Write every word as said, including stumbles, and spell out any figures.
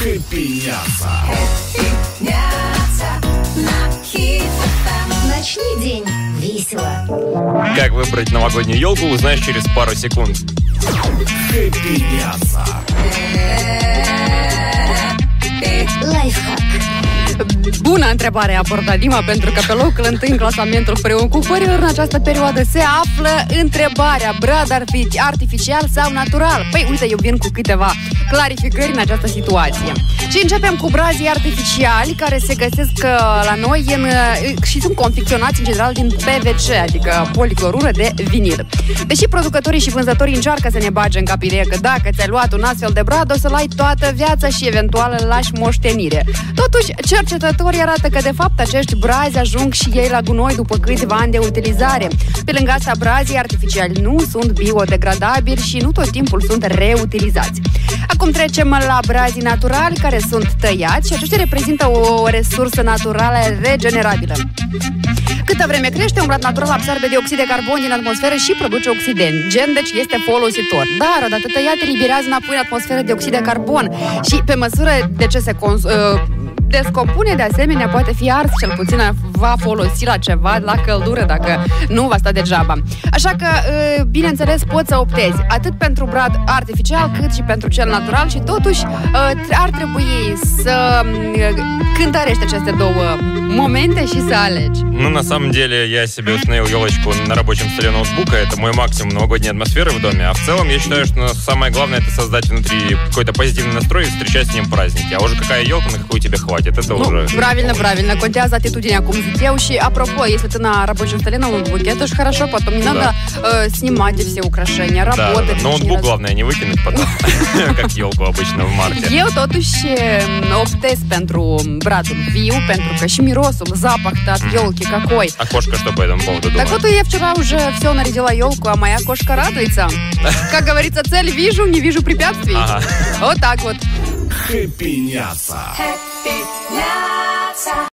Хэппи-няца. Начни день весело. Как выбрать новогоднюю елку, узнаешь через пару секунд. Хэппи-няца. Лайфхак. Bună întrebare, abordat Dima, pentru că pe locul întâi în clasamentul preocupărilor în această perioadă se află întrebarea: brad artificial sau natural? Păi uite, eu vin cu câteva clarificări în această situație. Și începem cu brazii artificiali, care se găsesc la noi în, și sunt confecționați în general din P V C, adică policlorură de vinil. Deși producătorii și vânzătorii încearcă să ne bage în cap ideea că dacă ți-ai luat un astfel de brad, o să-l ai toată viața și eventual îl lași moștenire. Totuși, cercetătorii arată că de fapt acești brazi ajung și ei la gunoi după câțiva ani de utilizare. Pe lângă asta, brazii artificiali nu sunt biodegradabili și nu tot timpul sunt reutilizați. Acum trecem la brazii naturali, care sunt tăiați și aceștia reprezintă o resursă naturală regenerabilă. Câtă vreme crește, un brad natural absorbe dioxid de carbon din atmosferă și produce oxideni. Gen, deci este folositor. Dar, odată tăiat, eliberează înapoi în atmosferă dioxid de carbon și pe măsură de ce se cons- uh, descompune, de asemenea, poate fi ars, cel puțin va folosi la ceva, la căldură, dacă nu va sta degeaba. Așa că, bineînțeles, poți să optezi atât pentru brad artificial, cât și pentru cel natural și totuși ar trebui să cântărești aceste două моменты и алечь. Ну, на самом деле, я себе установил елочку на рабочем столе ноутбука. Это мой максимум новогодней атмосферы в доме. А в целом, я считаю, что самое главное — это создать внутри какой-то позитивный настрой и встречать с ним праздники. А уже какая елка, на какую тебе хватит, это ну, уже... Правильно, правильно. Контеаза атитудиня, cum zic eu. Și, apropo, если ты на рабочем столе на ноутбуке, это же хорошо, потом не надо э, снимать все украшения, работать. Да, ноутбук главное не выкинуть потом, как елку обычно в марте. Eu, totuși, optez pentru bradul viu, pentru că și mirosul, запах от елки какой. А кошка что по этому поводу думает? Так вот, я вчера уже все нарядила елку, а моя кошка радуется. Как говорится, цель вижу, не вижу препятствий. Ага. Вот так вот. Хэппи-няца. Хэппи-няца.